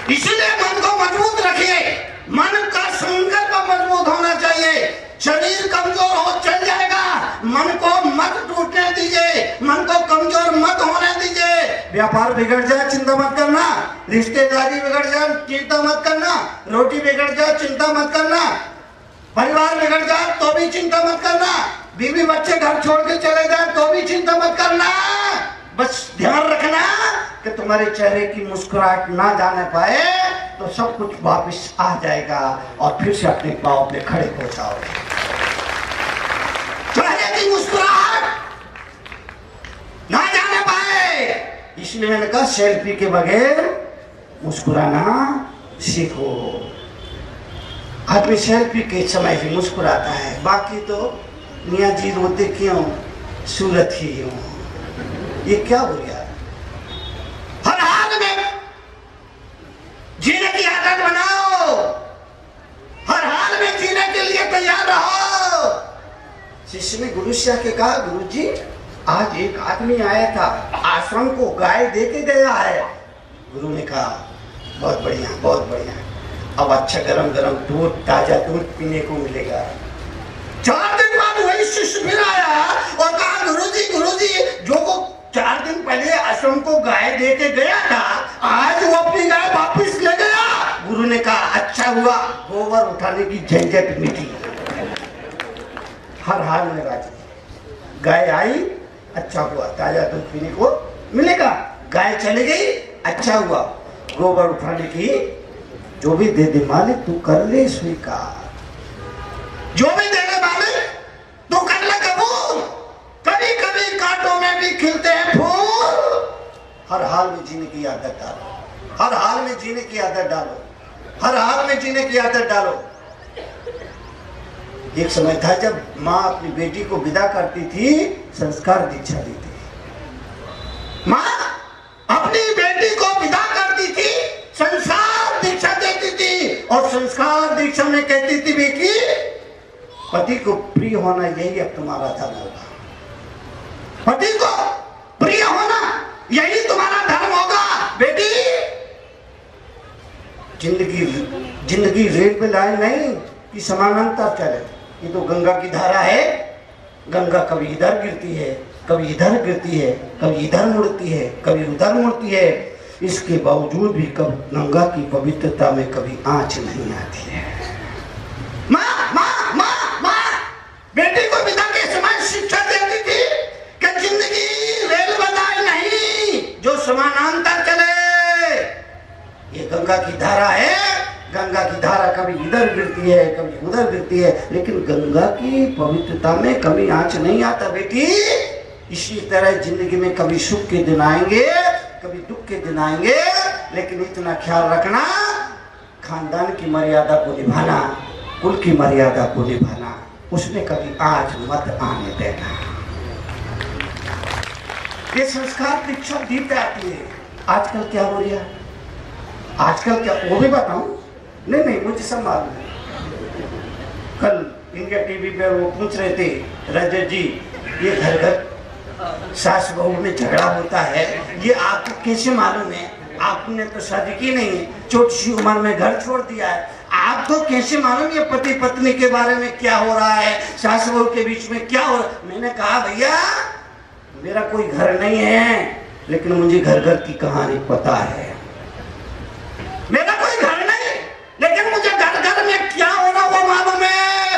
इसलिए मन को मजबूत रखिए। मन का संकल्प मजबूत होना चाहिए। शरीर कमजोर हो चल जाएगा, मन को मत टूटने दीजिए, मन को कमजोर मत होने दीजिए। व्यापार बिगड़ जाए चिंता मत करना, रिश्तेदारी बिगड़ जाए चिंता मत करना, रोटी बिगड़ जाए चिंता मत करना, परिवार बिगड़ जाए तो भी चिंता मत करना, बीवी बच्चे घर छोड़ के चले जाए तो भी चिंता मत करना। बस ध्यान रखना कि तुम्हारे चेहरे की मुस्कुराहट ना जाने पाए तो सब कुछ वापस आ जाएगा और फिर से अपने पांव पे खड़े हो जाओगे। चेहरे की मुस्कुराहट ना जाने पाए, इसलिए मैंने कहा सेल्फी के बगैर मुस्कुराना सीखो। आदमी सेल्फी के समय ही मुस्कुराता है, बाकी तो मियाँ जी रोते क्यों, सूरत ही यूं। ये क्या हो गया? हर हाल में जीने की आदत बनाओ, हर हाल में जीने के लिए तैयार रहो। शिष्य ने गुरु से आके कहा, गुरु जी आज एक आदमी आया था, आश्रम को गाय दे के गया है। गुरु ने कहा बहुत बढ़िया बहुत बढ़िया, अब अच्छा गरम गरम दूध, ताजा दूध पीने को मिलेगा। 4 दिन बाद वही शिष्य फिर आया और कहा, गुरुजी जो वो 4 दिन पहले आश्रम को गाय दे के गया था, आज वो अपनी गाय वापिस ले गया। गुरु ने कहा अच्छा हुआ, गोबर उठाने की झंझट मिटी। हर हाल में राजी, गाय आई अच्छा हुआ, ताजा दूध पीने को मिलेगा। गाय चली गई अच्छा हुआ, गोबर उठाने की जो भी दे दे मालिक तू कर ले स्वीकार, जो भी दे दे मालिक तू कर ले कबूल। कभी कभी कांटों में भी खिलते हैं फूल। हर हाल में जीने की आदत डालो, हर हाल में जीने की आदत डालो, हर हाल में जीने की आदत डालो। एक समय था जब माँ अपनी बेटी को विदा करती थी, संस्कार दीक्षा देती थी। माँ अपनी बेटी को विदा करती थी, संस्कार दीक्षा देती थी और संस्कार दीक्षा में कहती थी बेटी पति को प्रिय होना यही अब तुम्हारा धर्म होगा, पति को प्रिय होना यही तुम्हारा धर्म होगा। बेटी जिंदगी रेलवे लाइन नहीं कि समानांतर चले, ये तो गंगा की धारा है। गंगा कभी इधर गिरती है, कभी इधर गिरती है, कभी इधर मुड़ती है, कभी उधर मुड़ती है। इसके बावजूद भी कभी गंगा की पवित्रता में कभी आंच नहीं आती है। माँ माँ माँ माँ बेटी को पिता के समय शिक्षा देती थी कि जिंदगी रेलवे लाइन नहीं जो समानांतर चले। ये गंगा की धारा है, गंगा की धारा कभी इधर गिरती है, कभी उधर गिरती है, लेकिन गंगा की पवित्रता में कभी आंच नहीं आता बेटी। इसी तरह जिंदगी में कभी सुख के दिन आएंगे, कभी दुख के दिन आएंगे, लेकिन इतना ख्याल रखना खानदान की मर्यादा को निभाना, कुल की मर्यादा को निभाना, उसमें कभी आंच मत आने देना। ये संस्कार दीक्षा दी जाती है। आजकल क्या हो रहा है, आजकल क्या वो भी बताऊं? नहीं मुझे सब मालूम है। कल इंडिया टीवी पे वो पूछ रहे थे, रजत जी ये घर घर सास बहू में झगड़ा होता है, ये आपको कैसे मालूम है? आपने तो शादी की नहीं है, छोटी सी उम्र में घर छोड़ दिया है, आपको कैसे मालूम ये पति पत्नी के बारे में क्या हो रहा है, सास बहू के बीच में क्या हो रहा है? मैंने कहा भैया मेरा कोई घर नहीं है, लेकिन मुझे घर घर की कहानी पता है। मेरा कोई घर नहीं, लेकिन मुझे घर घर में क्या हो रहा वो मालूम है।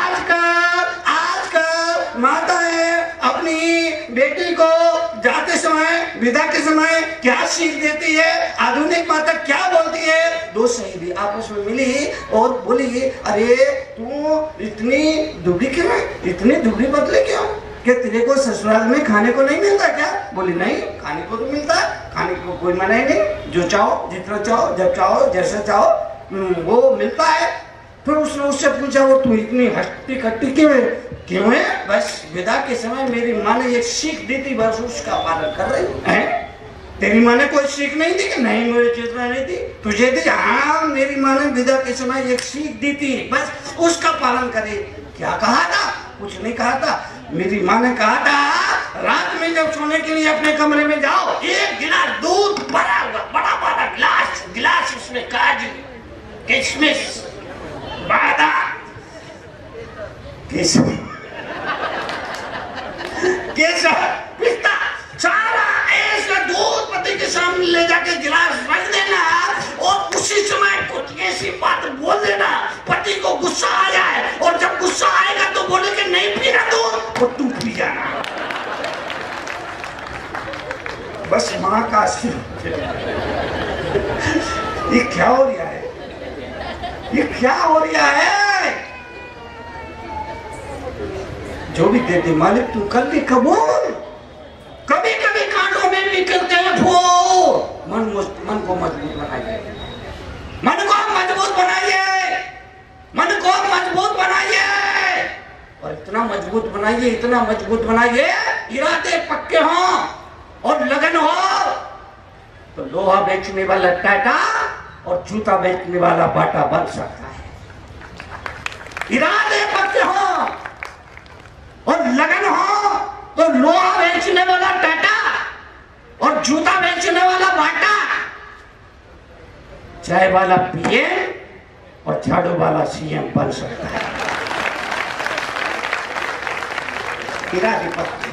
आजकल माताएं अपनी बेटी को जाते समय, विदा के समय क्या सीख देती है, आधुनिक माता क्या बोलती है। दो सहेली आपस में मिली और बोली अरे तू इतनी दुबली क्यों, इतनी दुबली पतली क्यों, क्या तेरे को ससुराल में खाने को नहीं मिलता क्या? बोली नहीं खाने को तो मिलता है, खाने को कोई मना ही नहीं, जो चाहो जितना चाहो जब चाहो जैसा चाहो वो मिलता है। फिर उसने उससे पूछा वो तू इतनी हट्टी कट्टी क्यों है? बस विदा के समय मेरी माँ ने एक सीख दी थी, बस उसका पालन कर रही है। तेरी माँ ने कोई सीख नहीं दी कि नहीं मुझे चेतना नहीं दी, तुझे दी? हाँ मेरी माँ ने विदा के समय एक सीख दी थी, बस उसका पालन करे। क्या कहा था? कुछ नहीं कहा था। मेरी माँ ने कहा था रात में जब सोने के लिए अपने कमरे में जाओ, एक गिलास दूध भरा हुआ बड़ा गिलास उसमें काजू, किशमिश, बादाम, केसर, पिस्ता, सारा ऐसा दूध पति के सामने ले जाके गिलास रख देना और उसी समय कुछ ऐसी बात बोल देना पति को गुस्सा आ जाए, और जब गुस्सा आएगा तो बोले कि नहीं पीना दूध, और तू पी जाना। बस माँ का आशीर्वाद। ये क्या हो रहा है? ये क्या हो रहा है? जो भी दे दे मालिक तू कर ले कबूल। कभी कभी कांटों में भी करते हैं फूल। मन को मजबूत बनाइए, मन को मजबूत बनाइए, मन को मजबूत बनाइए, और इतना मजबूत बनाइए, इतना मजबूत बनाइए, इरादे पक्के हों और लगन हो तो लोहा बेचने वाला टाटा और जूता बेचने वाला बाटा बन सकता है। इरादे पक्के हो और लगन हो तो लोहा बेचने वाला टाटा और जूता बेचने वाला बाटा, चाय वाला पीएम और झाड़ू वाला सीएम बन सकता है। इरादे पक्के,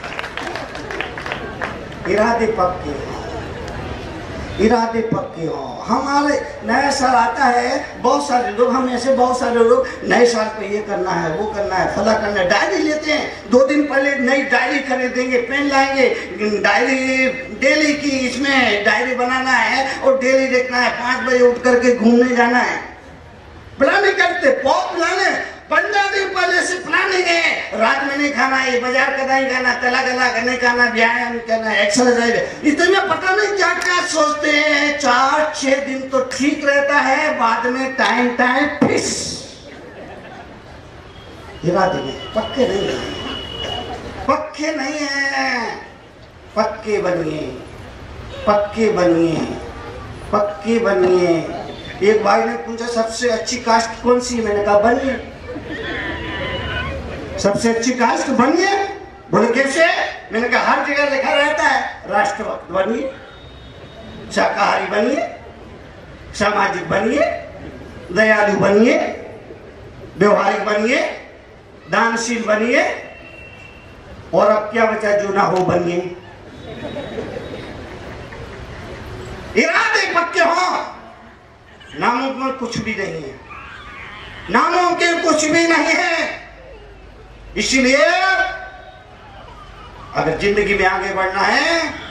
इरादे पक्के, इरादे पक्के हो। हमारे नया साल आता है, बहुत सारे लोग, हम ऐसे बहुत सारे लोग नए साल पे ये करना है, वो करना है, फला करना है, डायरी लेते हैं। 2 दिन पहले नई डायरी खरीदेंगे, पेन लाएंगे, डायरी डेली की, इसमें डायरी बनाना है और डेली देखना है, 5 बजे उठ करके घूमने जाना है। प्लानिंग करते, बहुत प्लान है, 15 दिन पहले से प्लानिंग है। रात में नहीं खाना, ये बाजार का नहीं खाना, तला गला का नहीं खाना, व्यायाम करना, एक्सरसाइज, इतना पता नहीं क्या क्या सोचते हैं। 4-6 दिन तो ठीक रहता है, बाद में टाइम फिक्स। इरादे में पक्के नहीं है, पक्के नहीं है, पक्के बनिए, पक्के बनिए, पक्के बनिए। एक भाई ने पूछा सबसे अच्छी कास्ट कौन सी है? मैंने कहा बनिए, सबसे अच्छी कास्ट बनिए। बोले कैसे? मैंने कहा हर जगह लिखा रहता है राष्ट्रभक्त बनिए, शाकाहारी बनिए, सामाजिक बनिए, दयालु बनिए, व्यवहारिक बनिए, दानशील बनिए, और अब क्या बचा जो ना हो बनिए। इरादे पक्के हो, नामुमकिन कुछ भी नहीं है, नामुमकिन कुछ भी नहीं है। इसलिए अगर जिंदगी में आगे बढ़ना है